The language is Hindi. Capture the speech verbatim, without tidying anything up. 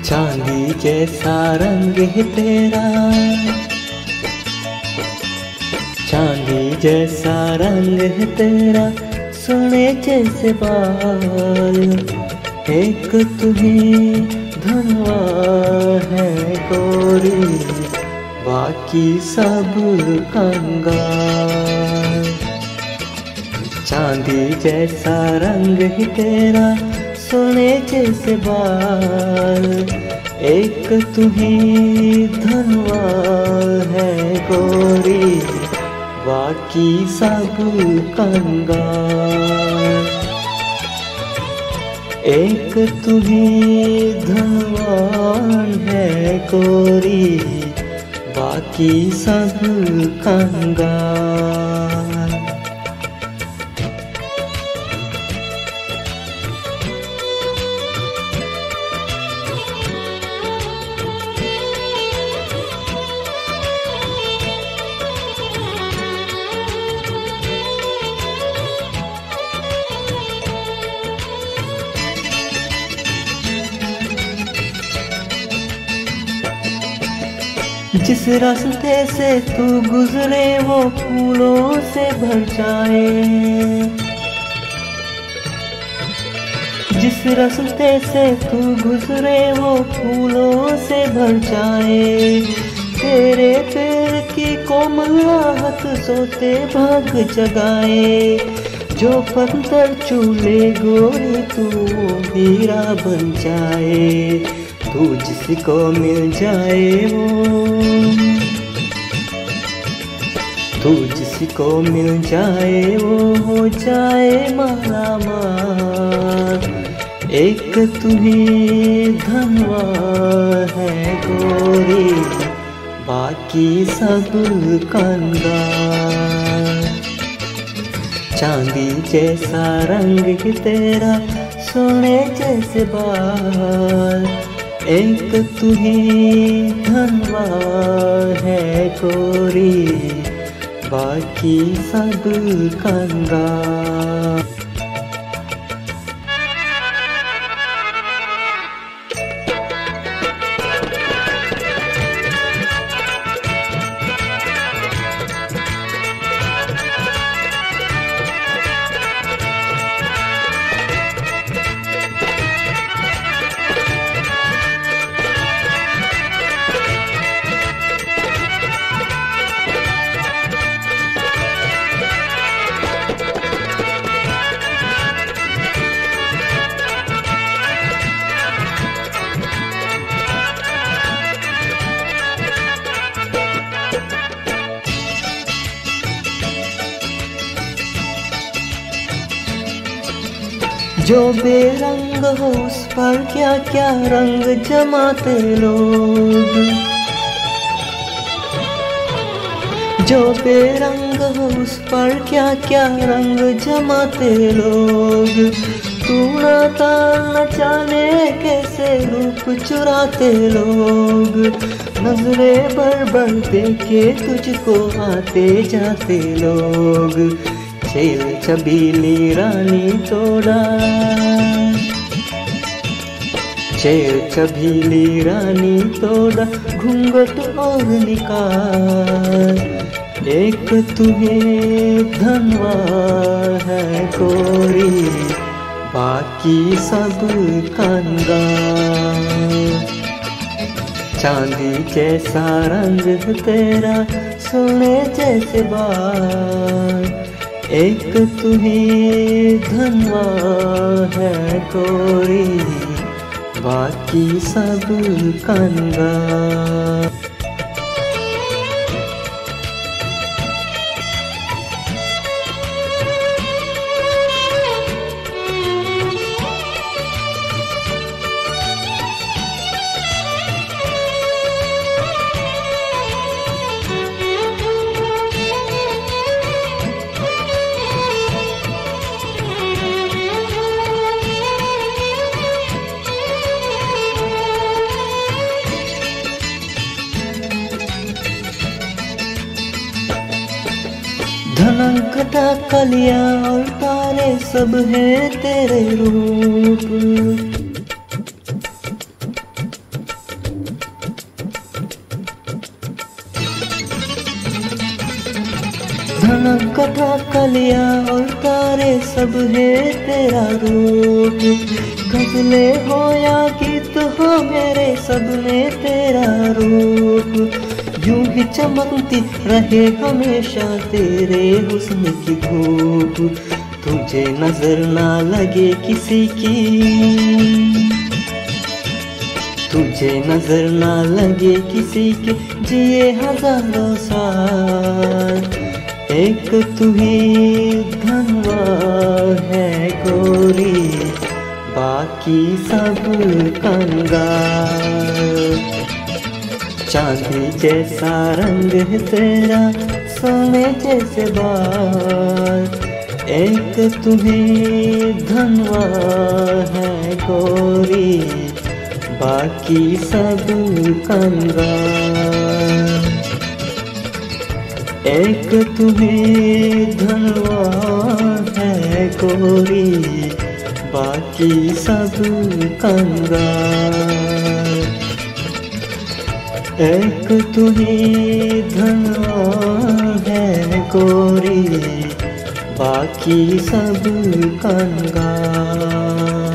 चांदी जैसा रंग है तेरा, चांदी जैसा रंग है तेरा, सोने जैसे बाल। एक तू ही धनवान है गोरी, बाकी सब कंगाल। चांदी जैसा रंग है तेरा, सोने जैसे बाल। एक तू ही धनवान है गोरी, बाकी सब कंगाल। एक तू ही धनवान है गोरी, बाकी सब कंगाल। जिस रास्ते से तू गुजरे वो फूलों से भर जाए, जिस रास्ते से तू गुजरे वो फूलों से भर जाए। तेरे पैर की कोमलाहट सोते भाग जगाए, जो पत्थर चूले गोरी तू हीरा बन जाए। तू जिसको मिल जाए वो, तू जिसको मिल जाए वो हो जाए माला माल। एक तू ही धनवान है गोरी, बाकी सब कंगाल। चांदी जैसा रंग है तेरा, सोने जैसे बाल। एक तू ही धनवान है गोरी, बाकी सब कंगाल। जो बेरंग हो उस पर क्या क्या रंग जमाते लोग, जो बेरंग हो उस पर क्या क्या रंग जमाते लोग। तू ना न जाने कैसे रूप चुराते लोग, नजरें बढ़ बढ़ देखे तुझको आते जाते लोग। छेल छबीली रानी तोड़ा, छेल छबीली रानी तोड़ा, घूंघट और निकाल। एक तुम्हें धनवान है गोरी, बाकी सब कंगाल। चांदी जैसा रंग तेरा, सोने जैसे बाल। एक तुम्हें धनवान है गोरी, बाकी सब कंगाल। धनंकटा कलिया और तारे सब हैं तेरे रूप, कथा कलिया और तारे सब है तेरा रूप। गजले हो या गीत हो मेरे सब में तेरा रूप। यूं ही चमकती रहे हमेशा तेरे हुस्न की धूप। तुझे नजर ना लगे किसी की, तुझे नजर ना लगे किसी के, जिए हजारों साल। एक तू ही धनवान है गोरी, बाकी सब कंगाल। चांदी जैसा रंग है तेरा, सोने जैसे बाल। एक तू ही धनवान है गोरी, बाकी सब कंगाल। एक तुम्हें धनवान है गोरी, बाकी सब कंगाल। एक तुम्हें धनवान है गोरी, बाकी सब कंगाल।